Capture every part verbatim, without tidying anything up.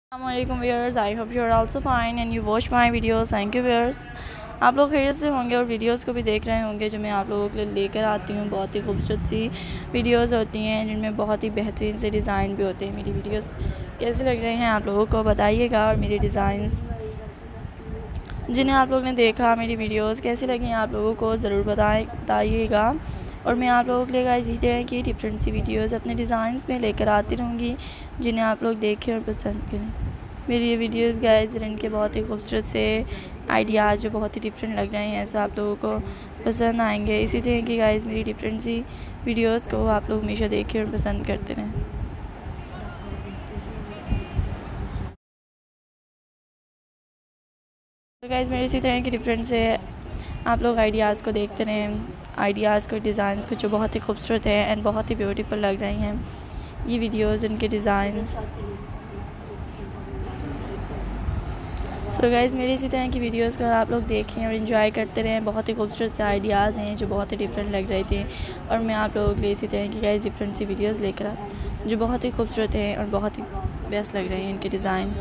अस्सलामुअलैकुम viewers, I hope you are also fine and you watch my videos. Thank you viewers. आप लोग खैरियत से होंगे और वीडियोस को भी देख रहे होंगे जो मैं आप लोगों के लिए लेकर आती हूँ। बहुत ही खूबसूरत सी वीडियोस होती हैं जिनमें बहुत ही बेहतरीन से डिज़ाइन भी होते हैं। मेरी वीडियोस कैसे लग रहे हैं आप लोगों को बताइएगा, और मेरे डिज़ाइंस जिन्हें आप लोगों ने देखा, मेरी वीडियोस कैसी लगी आप लोगों को ज़रूर बताएं बताइएगा। और मैं आप लोगों के लिए गाइस इसी तरह की डिफरेंट सी वीडियोस अपने डिज़ाइंस में लेकर आती रहूँगी जिन्हें आप लोग देखें और पसंद करें। मेरी ये वीडियोस गाइस इनके बहुत ही खूबसूरत से आइडियाज़ जो बहुत ही डिफरेंट लग रहे हैं, सब आप लोगों को पसंद आएंगे। इसी तरह की गाइस मेरी डिफरेंट सी वीडियोस को आप लोग हमेशा देखें और पसंद करते रहें। तो गाइस मेरे इसी तरह की डिफरेंट से आप लोग आइडियाज़ को देखते रहें, आइडियाज़ को, डिज़ाइंस को जो बहुत ही खूबसूरत है एंड बहुत ही ब्यूटीफुल लग रही हैं ये वीडियोस, इनके डिज़ाइंस। सो गाइस मेरी इसी तरह की वीडियोस को आप लोग देखें और एंजॉय करते रहें। बहुत ही खूबसूरत से आइडियाज़ हैं जो बहुत ही डिफरेंट लग रहे थे, और मैं आप लोगों के लिए इसी तरह की गाइस डिफरेंट सी वीडियोस लेकर आ जो बहुत ही खूबसूरत हैं और बहुत ही बेस्ट लग रहे हैं इनके डिज़ाइन।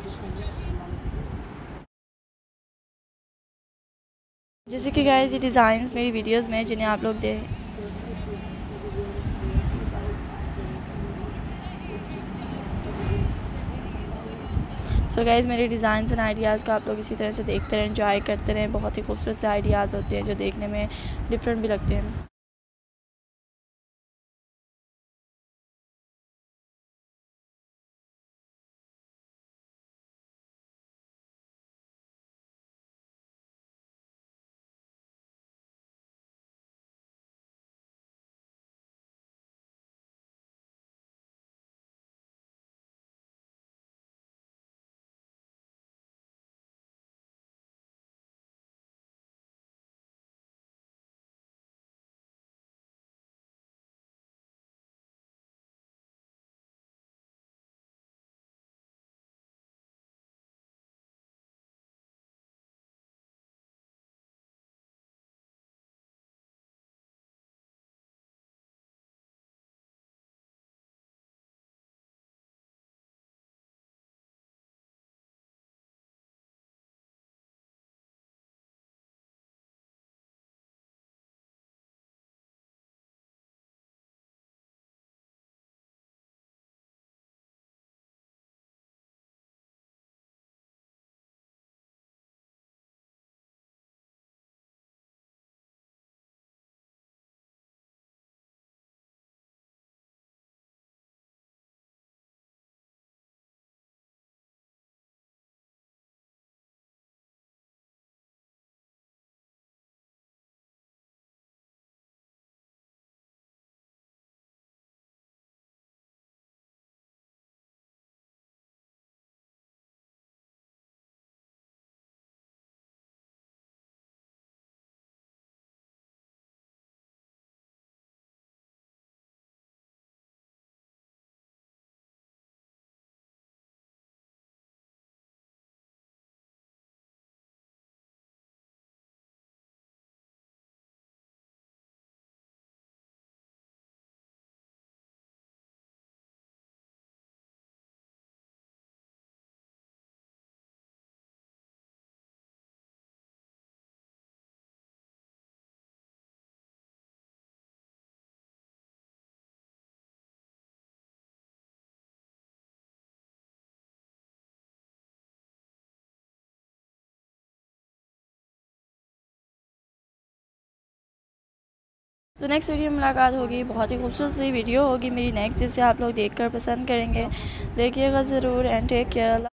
जैसे कि गाइस ये डिज़ाइंस मेरी वीडियोस में जिन्हें आप लोग दें सो गाइस मेरे डिज़ाइंस एंड आइडियाज़ को आप लोग इसी तरह से देखते रहें, एंजॉय करते रहें। बहुत ही खूबसूरत से आइडियाज़ होते हैं जो देखने में डिफरेंट भी लगते हैं। तो नेक्स्ट वीडियो में मुलाकात होगी, बहुत ही खूबसूरत सी वीडियो होगी मेरी नेक्स्ट, जिसे आप लोग देखकर पसंद करेंगे। देखिएगा ज़रूर एंड टेक केयर।